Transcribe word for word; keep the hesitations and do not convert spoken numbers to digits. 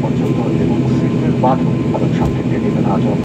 পর্যন্ত এবং seat belt বাঁধুন এবং সামনের টেবিলে না যাওয়া